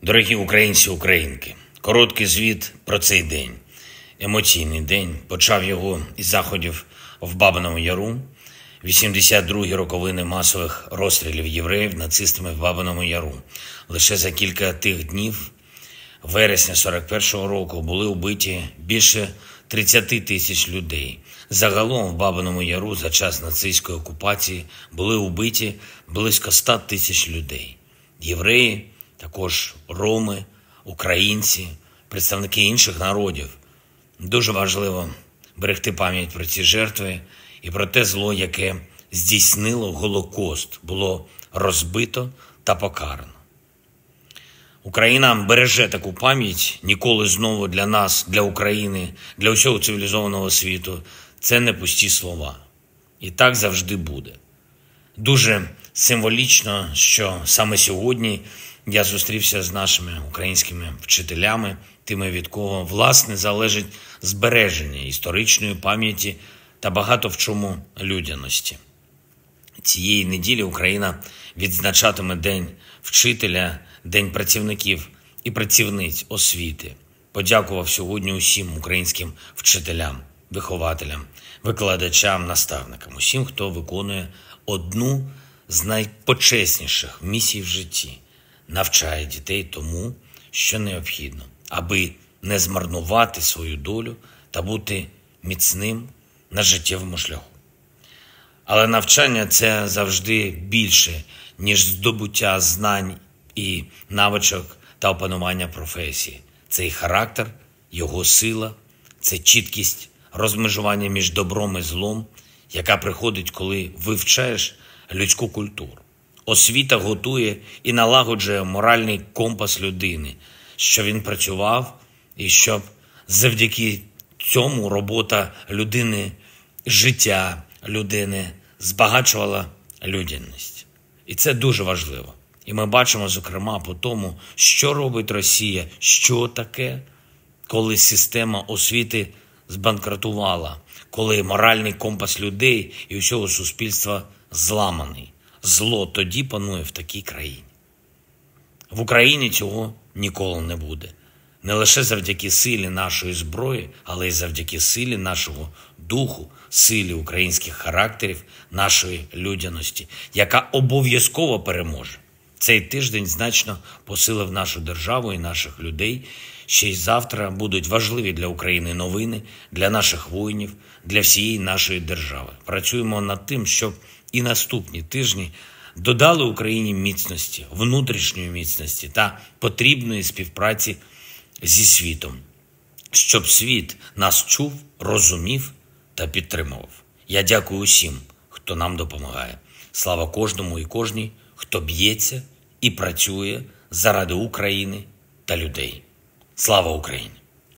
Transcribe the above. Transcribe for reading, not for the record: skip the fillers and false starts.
Дорогі українці, українки, короткий звіт про цей день. Емоційний день. Почав його із заходів в Бабиному Яру. 82-гі роковини масових розстрілів євреїв нацистами в Бабиному Яру. Лише за кілька тих днів, вересня 41-го року, були вбиті більше 30 тисяч людей. Загалом в Бабиному Яру за час нацистської окупації були вбиті близько 100 тисяч людей. Євреї, також роми, українці, представники інших народів. Дуже важливо берегти пам'ять про ці жертви і про те зло, яке здійснило Голокост, було розбито та покарано. Україна береже таку пам'ять, ніколи знову для нас, для України, для усього цивілізованого світу. Це не пусті слова. І так завжди буде. Дуже символічно, що саме сьогодні я зустрівся з нашими українськими вчителями, тими, від кого, власне, залежить збереження історичної пам'яті та багато в чому людяності. Цієї неділі Україна відзначатиме День вчителя, День працівників і працівниць освіти. Подякував сьогодні усім українським вчителям, вихователям, викладачам, наставникам, усім, хто виконує одну з найпочесніших місій в житті – навчає дітей тому, що необхідно, аби не змарнувати свою долю та бути міцним на життєвому шляху. Але навчання – це завжди більше, ніж здобуття знань і навичок та опанування професії. Це і характер, його сила, це чіткість розмежування між добром і злом, яка приходить, коли вивчаєш людську культуру. Освіта готує і налагоджує моральний компас людини, що він працював, і щоб завдяки цьому робота людини, життя людини збагачувала людяність. І це дуже важливо. І ми бачимо, зокрема, по тому, що робить Росія, що таке, коли система освіти збанкрутувала, коли моральний компас людей і усього суспільства зламаний. Зло тоді панує в такій країні. В Україні цього ніколи не буде. Не лише завдяки силі нашої зброї, але й завдяки силі нашого духу, силі українських характерів, нашої людяності, яка обов'язково переможе. Цей тиждень значно посилив нашу державу і наших людей. Ще й завтра будуть важливі для України новини, для наших воїнів, для всієї нашої держави. Працюємо над тим, щоб і наступні тижні додали Україні міцності, внутрішньої міцності та потрібної співпраці зі світом, щоб світ нас чув, розумів та підтримував. Я дякую усім, хто нам допомагає. Слава кожному і кожній, хто б'ється і працює заради України та людей. Слава Україні!